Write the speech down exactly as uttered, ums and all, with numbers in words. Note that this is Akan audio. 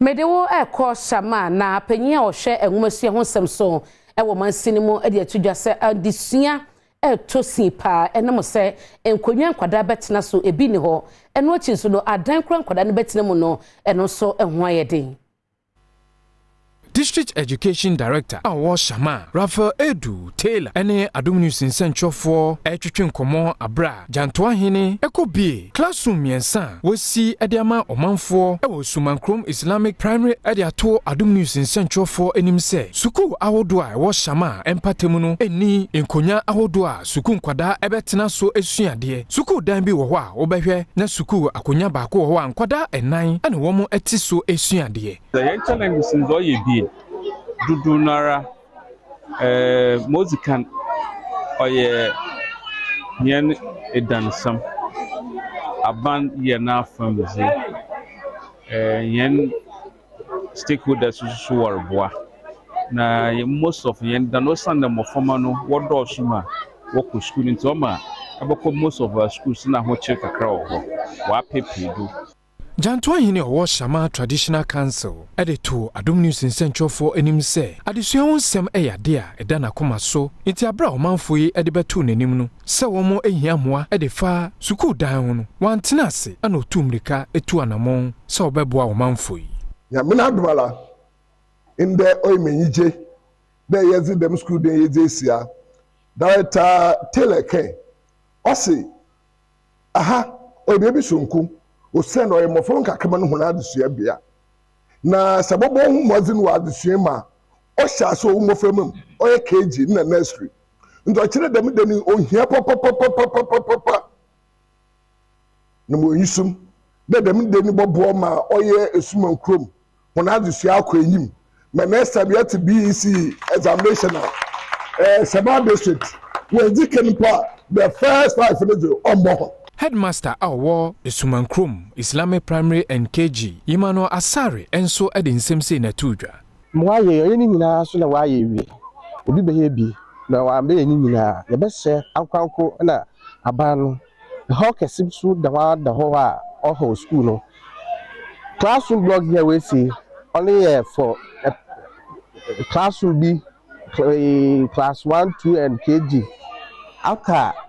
Medewo eko Shama na panyin a ohwe enwomasu ho nsem so e wo mansini mu e de atudwa se adesua e tosi pa enem se enkonwa nkwada betena so ebi ni ho eno achi so no adan kura nkwada ne betena mu no eno so ehwo ayeden. District Education Director Awo Shama Rafael Edu Taylor ene Adom News nsentwofo etwetwe nkomo abra Gyantoahene ekobi classroom miensa wosi ediama omanfo ewo Esumankrom Islamic Primary ediato Adom News nsentwofo enim se suku awodo a ewo Shama empatemu no eni enkonya awodo a suku nkwada ebetena so esuade suku dan bi wo ho a obehwe na suku akonya baako wo ho a nkwada enan ane wo mo eti so esuade. The challenges in Zoye Dudu nara eh musican oye yen edansam aban ye na family eh yen stakeholders so warboa na most of yen da no sanda mo forma no wodo suma wo school into ma abako most of our schools na ho check akra wo wa pepedu. Gyantoahene owo Shama Traditional Council editor Adom News nsentwofo enim se adesua wonsem eyade a eda na koma so nti abra omanfo yi ede betu nanim no se womo ehia moa ede fa suku dan ho no wantena ase ana otumrika etu anamon se obeboa omanfo yi ya mina adwala inde oyimenyije be yezi dem school den yezesia director teleke osi aha odebi sunku o send or mo fon kakama no hona adesua bia na sabobo hu mozin wa adesua ma o sha so mo famum o ye kg na nursery ndo kire dem dem o hia papa papa papa papa no mo yisum de dem dem bobo ma o ye Esumankrom hona adesua akọ enyim me na sabia to B E C examination eh Sabah district we diken pa the first five for the ombo. Headmaster Awo Esumankrom Islamic Primary and K G Imano Asare enso ede nsem se na tudwa. Mwaye ye ni nyina so na waye wi. Obi be ye bi na wa be ni nyina ye be se ankwanko na aban no. Ho kesim so da wa da ho a oho school no. Classroom block here we see only here for uh, classroom B class one, two and K G. After